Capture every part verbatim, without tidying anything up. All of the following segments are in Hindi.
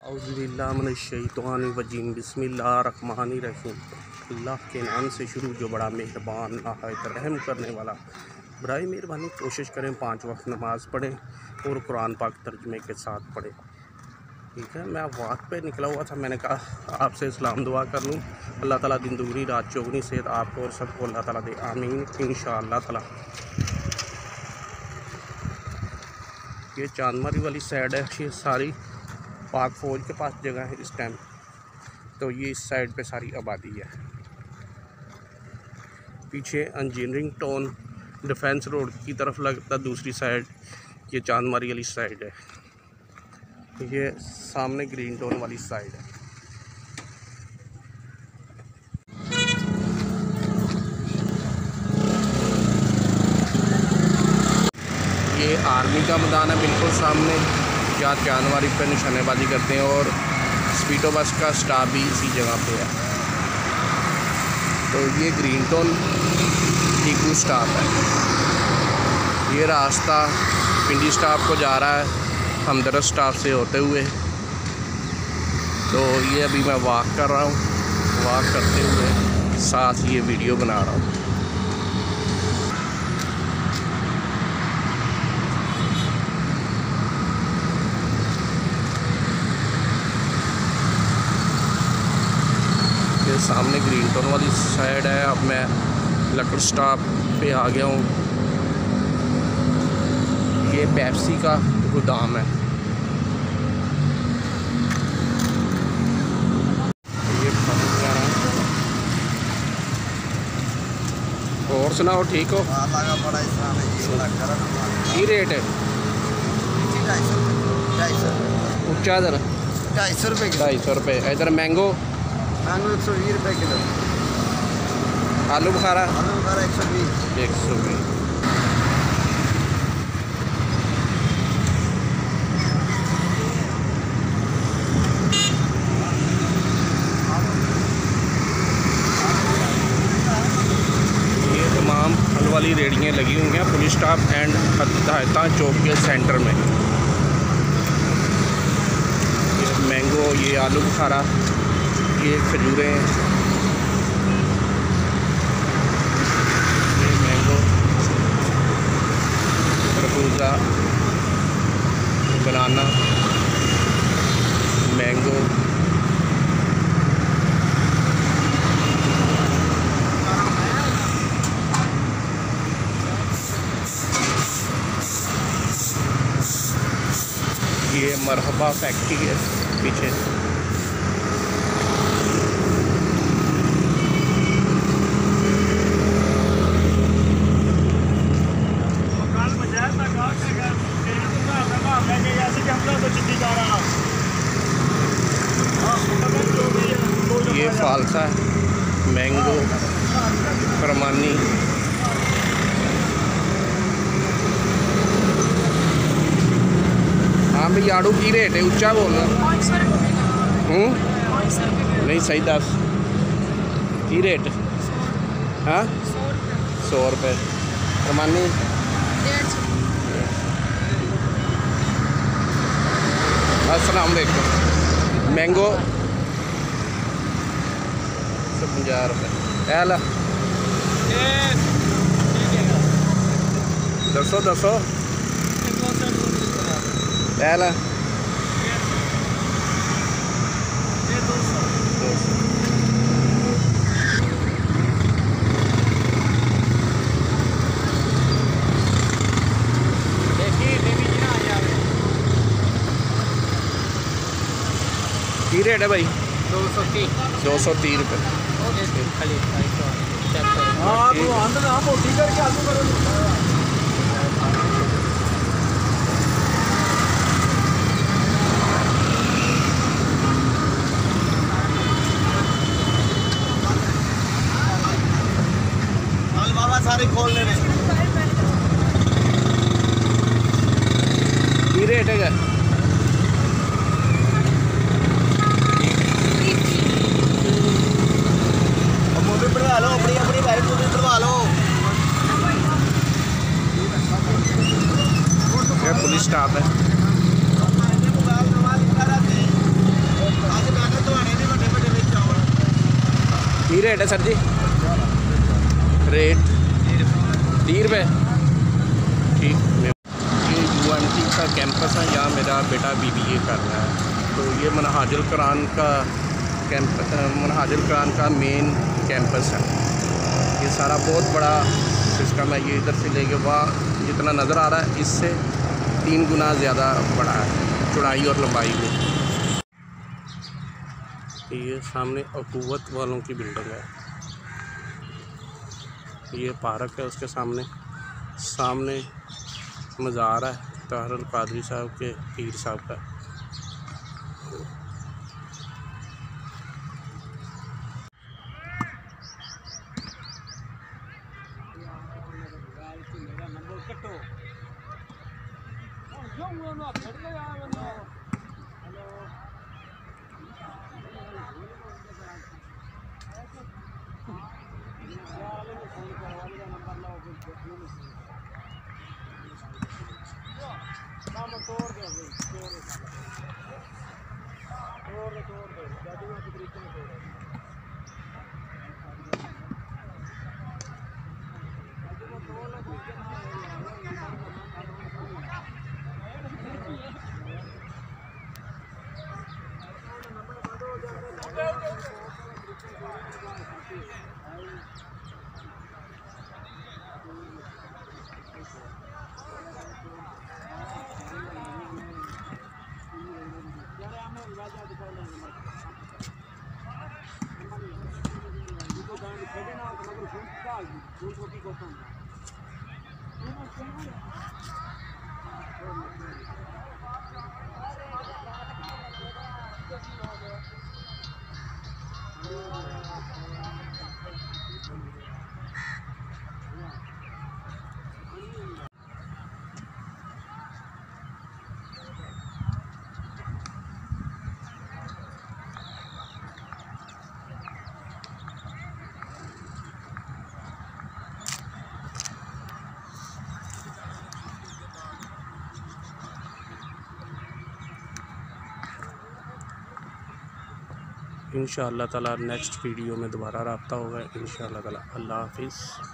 औज़ुबिल्लाहिमिनश्शैतानिर्रजीम बिस्मिल्लाहिर्रहमानिर्रहीम। अल्लाह के नाम से शुरू जो बड़ा मेहरबान नहायत रहम करने वाला। बराए मेहरबानी कोशिश करें पाँच वक्त नमाज़ पढ़ें और कुरान पाक तर्जुमे के साथ पढ़ें। ठीक है, मैं वक्त पे निकला हुआ था, मैंने कहा आपसे सलाम दुआ कर लूँ। अल्लाह ताला दिन दुगनी रात चौगनी सेहत आपको और सबको अल्लाह ताला दे, आमीन इंशाअल्लाह ताला। ये चांदमारी वाली साइड है, ये सारी पाक फ़ौज के पास जगह है इस टाइम, तो ये इस साइड पे सारी आबादी है। पीछे इंजीनियरिंग टाउन डिफेंस रोड की तरफ लगता, दूसरी साइड ये चांदमारी वाली साइड है, ये सामने ग्रीन टाउन वाली साइड है। ये आर्मी का मैदान है बिल्कुल सामने, जहाँ चांदमारी पर निशानेबाजी करते हैं, और स्पीडो बस का स्टॉप भी इसी जगह पे है। तो ये ग्रीन टाउन टीकू स्टॉप है। ये रास्ता पिंडी स्टॉप को जा रहा है हमदर्द स्टॉप से होते हुए। तो ये अभी मैं वॉक कर रहा हूँ, वॉक करते हुए साथ ये वीडियो बना रहा हूँ। सामने ग्रीन टाउन वाली साइड है। अब मैं लकड़ स्टॉप पे आ गया हूँ। ये पेप्सी का गोदाम है। ये और सुनाओ, ठीक हो? की रेट है? ऊँचा इधर ढाई सौ रुपये ढाई सौ रुपये इधर मैंगो मैंगो एक सौ बीस रुपये किलो। आलू बुखारा आलू बुखारा एक सौ बीस एक सौ बीस। ये तमाम फल वाली रेहड़ियाँ लगी हुई हैं पुलिस स्टॉप एंड हदायता चौक के सेंटर में। ये मैंगो, ये आलू बुखारा, ये खजूरें, ये मैंगो, तरबूजा, बनाना, मैंगो, ये मरहबा फैक्ट्री है पीछे। ये फालसा है, मैंगो, फरमानी, हाँ भाई आड़ू की रेट है? ऊंचा बोलना। हूँ नहीं सही दस की रेट? हाँ सौ रुपये। फरमानी अस्सलाम वालेकुम। मैंगो पंजाह रुपये। एल दसो दसो एल की रेट है भाई? दो सौ तीस दो सौ तीस रुपये। बाबा सारे खोल ले रहे। की रेट है? बढ़वा लो अपनी अपनी बैठ बढ़वा लो। ये पुलिस स्टाफ है। की रेट है सर जी? रेट तीस रुपये। ठीक, ये यू एम टी का कैंपस है, यहाँ मेरा बेटा बी बी ए कर रहा है। तो ये मनहाजुल कुरान का कैंप मनहाजुल कुरान का मेन कैंपस है। ये सारा बहुत बड़ा सिस्टम है। ये इधर से लेके वहाँ जितना नज़र आ रहा है इससे तीन गुना ज़्यादा बड़ा है चौड़ाई और लंबाई में। ये सामने अकूवत वालों की बिल्डिंग है। ये पार्क है, उसके सामने सामने मज़ार है ताहरुल कादरी साहब के, पीर साहब का। इंशाअल्लाह ताला नेक्स्ट वीडियो में दोबारा रब्ता होगा इंशाअल्लाह ताला। अल्लाह हाफिज़।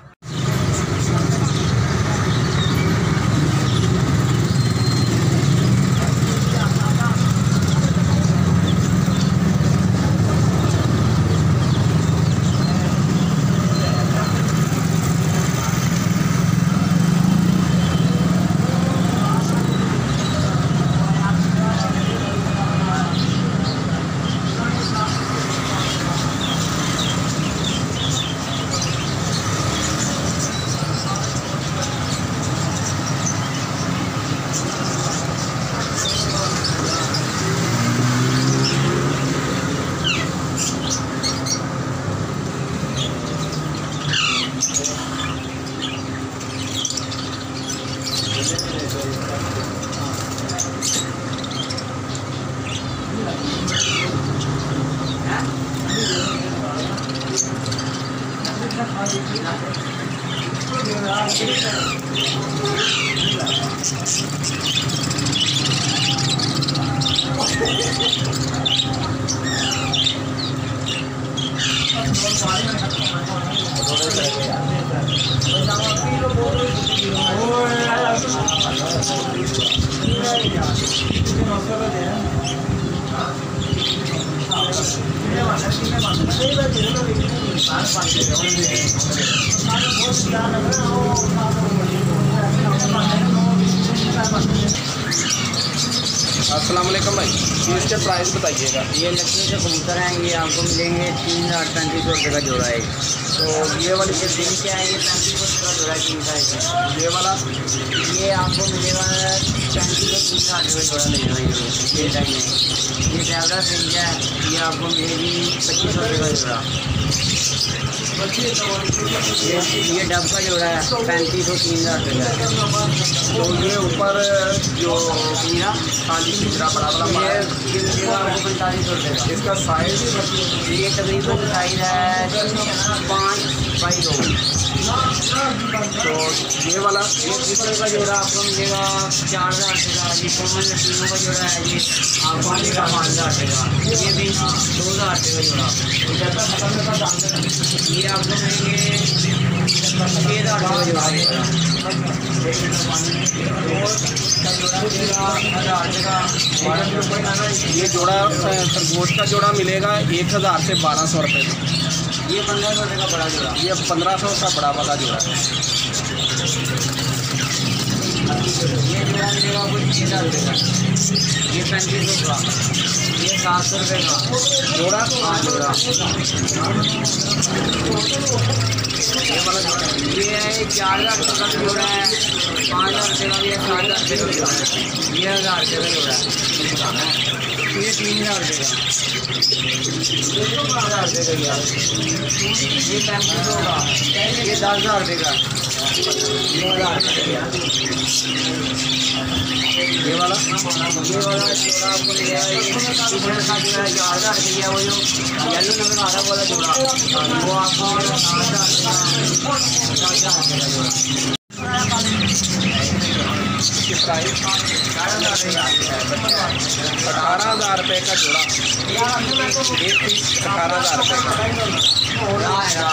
अस्सलाम वालेकुम भाई, इसके प्राइस बताइएगा। ये लकड़ी के कबूतर हैं, ये आपको मिलेंगे तीन हज़ार पैंतीस सौ रुपये का जोड़ा है। तो ये वाली ये दिन क्या है, ये पैंतीस सौ का जोड़ा है तीन का। ये वाला ये आपको मिलेगा पैंतीस सौ तीन हज़ार रुपये जोड़ा मिलेगा। ये ये टाइम में ये ज़्यादा रेंज है, ये आपको मिलेगी पच्चीस सौ रुपये का जोड़ा। ये ये डब का जोड़ा है पैंतीस सौ तीन हज़ार रुपये का। तो ये ऊपर जो हीरा, हाँ जी तीसरा बड़ा वाला ये ये मिलेगा आपको पैंतालीस सौ रुपये का। इसका साइज ये तकरीबन साइज है पाँच बाई दो। तो ये वाला ये ट्रिपल का जोड़ा आपको मिलेगा चार हज़ार रुपये का। ये कॉमन तीनों का जोड़ा है ये आपको मिलेगा पाँच हज़ार रुपये का। ये भी दो हज़ार रुपये का जोड़ा। ये आपको मिलेंगे छः हज़ार रुपये का जोड़ा मिलेगा। ये जोड़ा खरगोश का जोड़ा मिलेगा एक हज़ार से बारह सौ रुपये में। ये पंद्रह सौ रुपये का बड़ा जोड़ा। ये पंद्रह सौ का बड़ा वाला जोड़ा है। ये जोड़ा मिलेगा आपको छः हज़ार रुपये का। ये पैंतीस सौ का। ये सात सौ रुपये का जोड़ा। हाँ जोड़ा। ये वाला जोड़ा ये है चार हज़ार रुपये का जोड़ा है, पाँच हज़ार रुपये का भी है, सात हज़ार रुपये का जोड़ा है, ये हज़ार रुपये का जोड़ा है। ये तीन हज़ार रुपये का, हज़ार रुपये का यार। ये पैंतीस सौ का, ये दस हज़ार रुपये का, ये हज़ार रुपये का। ये वाला ये वाला जोड़ा आपको मिलेगा ये दूसरे का जो है चार हज़ार रुपये का। वो जो येलो नजर आ रहा वाला जोड़ा वो आपको मिलेगा सात हज़ार रुपये का, सात हज़ार रुपये का जोड़ा। प्राइस अठारह हज़ार रुपये का जोड़ा। एक पीस अठारह हज़ार रुपये का।